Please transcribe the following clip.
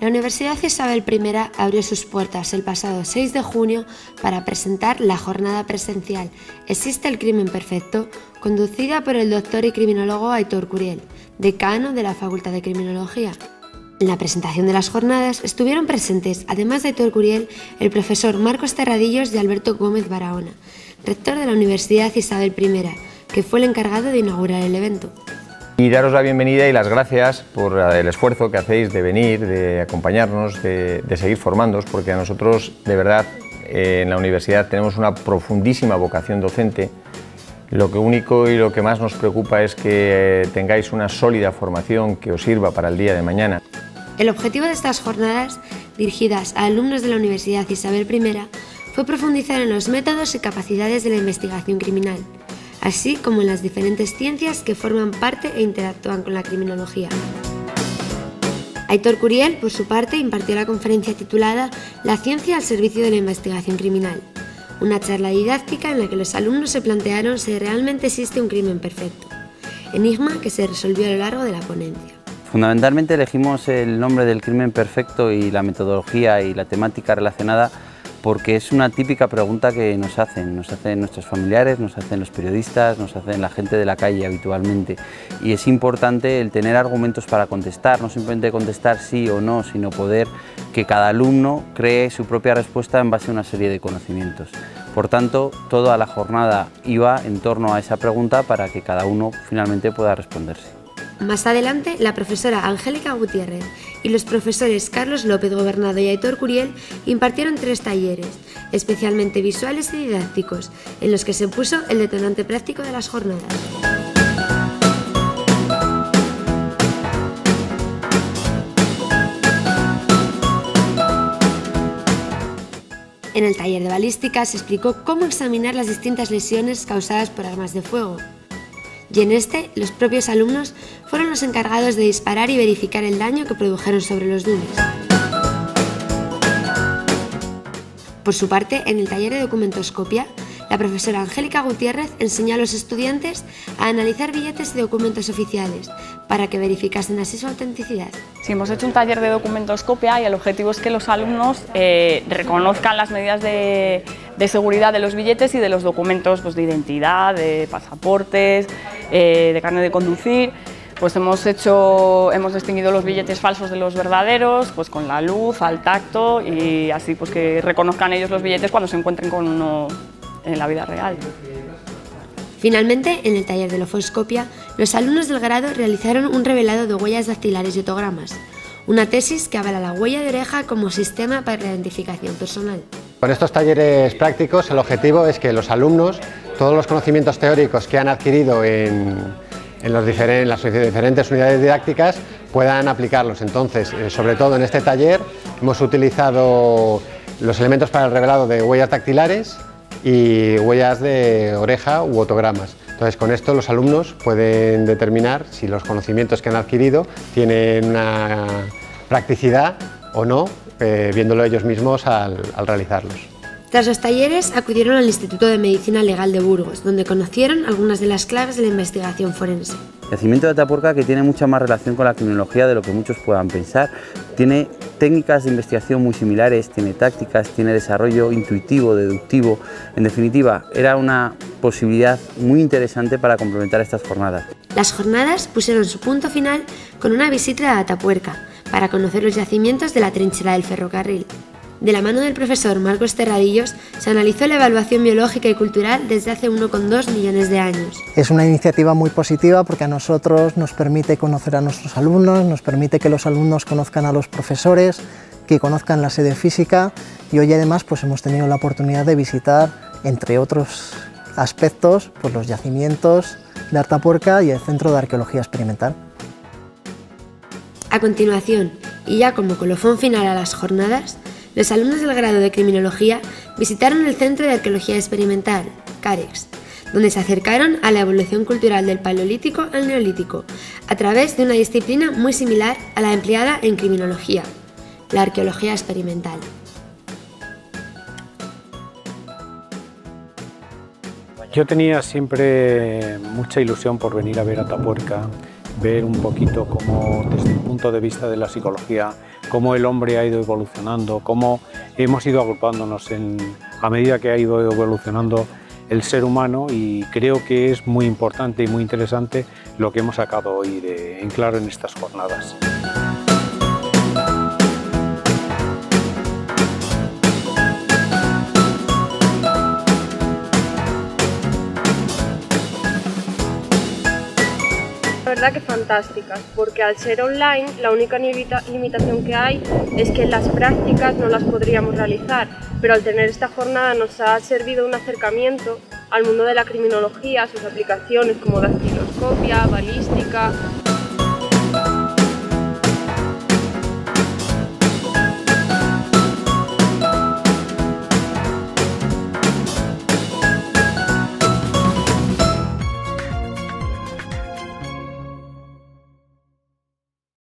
La Universidad Isabel I abrió sus puertas el pasado 6 de junio para presentar la jornada presencial ¿Existe el crimen perfecto?, conducida por el doctor y criminólogo Aitor Curiel, decano de la Facultad de Criminología. En la presentación de las jornadas estuvieron presentes, además de Aitor Curiel, el profesor Marcos Terradillos y Alberto Gómez Barahona, rector de la Universidad Isabel I, que fue el encargado de inaugurar el evento. Y daros la bienvenida y las gracias por el esfuerzo que hacéis de venir, de acompañarnos, de seguir formándonos, porque a nosotros, de verdad, en la universidad tenemos una profundísima vocación docente. Lo único y lo que más nos preocupa es que tengáis una sólida formación que os sirva para el día de mañana. El objetivo de estas jornadas, dirigidas a alumnos de la Universidad Isabel I, fue profundizar en los métodos y capacidades de la investigación criminal, así como en las diferentes ciencias que forman parte e interactúan con la criminología. Aitor Curiel, por su parte, impartió la conferencia titulada La ciencia al servicio de la investigación criminal, una charla didáctica en la que los alumnos se plantearon si realmente existe un crimen perfecto, enigma que se resolvió a lo largo de la ponencia. Fundamentalmente elegimos el nombre del crimen perfecto y la metodología y la temática relacionada porque es una típica pregunta que nos hacen nuestros familiares, nos hacen los periodistas, nos hacen la gente de la calle habitualmente, y es importante el tener argumentos para contestar, no simplemente contestar sí o no, sino poder que cada alumno cree su propia respuesta en base a una serie de conocimientos. Por tanto, toda la jornada iba en torno a esa pregunta para que cada uno finalmente pueda responderse. Más adelante, la profesora Angélica Gutiérrez y los profesores Carlos López Gobernado y Aitor Curiel impartieron 3 talleres, especialmente visuales y didácticos, en los que se puso el detonante práctico de las jornadas. En el taller de balística se explicó cómo examinar las distintas lesiones causadas por armas de fuego. Y en este, los propios alumnos fueron los encargados de disparar y verificar el daño que produjeron sobre los dummies. Por su parte, en el taller de documentoscopia, la profesora Angélica Gutiérrez enseñó a los estudiantes a analizar billetes y documentos oficiales para que verificasen así su autenticidad. Sí, hemos hecho un taller de documentoscopia y el objetivo es que los alumnos reconozcan las medidas de seguridad de los billetes y de los documentos, pues, de identidad, de pasaportes, de carnet de conducir. Pues hemos distinguido los billetes falsos de los verdaderos, pues con la luz, al tacto, y así pues que reconozcan ellos los billetes cuando se encuentren con uno en la vida real. Finalmente, en el taller de lofoscopia, los alumnos del grado realizaron un revelado de huellas dactilares y otogramas, una tesis que avala la huella de oreja como sistema para la identificación personal. Con estos talleres prácticos, el objetivo es que los alumnos, todos los conocimientos teóricos que han adquirido en las diferentes unidades didácticas, puedan aplicarlos. Entonces, sobre todo en este taller, hemos utilizado los elementos para el revelado de huellas dactilares y huellas de oreja u otogramas. Entonces, con esto los alumnos pueden determinar si los conocimientos que han adquirido tienen una practicidad o no, viéndolo ellos mismos al realizarlos. Tras los talleres, acudieron al Instituto de Medicina Legal de Burgos, donde conocieron algunas de las claves de la investigación forense. El yacimiento de Atapuerca, que tiene mucha más relación con la criminología de lo que muchos puedan pensar, tiene técnicas de investigación muy similares, tiene tácticas, tiene desarrollo intuitivo, deductivo. En definitiva, era una posibilidad muy interesante para complementar estas jornadas. Las jornadas pusieron su punto final con una visita a Atapuerca para conocer los yacimientos de la trinchera del ferrocarril. De la mano del profesor Marcos Terradillos se analizó la evaluación biológica y cultural desde hace 1,2 millones de años. Es una iniciativa muy positiva porque a nosotros nos permite conocer a nuestros alumnos, nos permite que los alumnos conozcan a los profesores, que conozcan la sede física, y hoy además pues hemos tenido la oportunidad de visitar, entre otros aspectos, pues los yacimientos de Atapuerca y el Centro de Arqueología Experimental. A continuación, y ya como colofón final a las jornadas, los alumnos del grado de Criminología visitaron el Centro de Arqueología Experimental, CAREX, donde se acercaron a la evolución cultural del Paleolítico al Neolítico, a través de una disciplina muy similar a la empleada en criminología, la arqueología experimental. Yo tenía siempre mucha ilusión por venir a ver Atapuerca, ver un poquito cómo desde el punto de vista de la psicología cómo el hombre ha ido evolucionando, cómo hemos ido agrupándonos a medida que ha ido evolucionando el ser humano, y creo que es muy importante y muy interesante lo que hemos sacado hoy en claro en estas jornadas. La verdad que fantásticas, porque al ser online la única limitación que hay es que las prácticas no las podríamos realizar, pero al tener esta jornada nos ha servido un acercamiento al mundo de la criminología, sus aplicaciones como dactiloscopia, balística,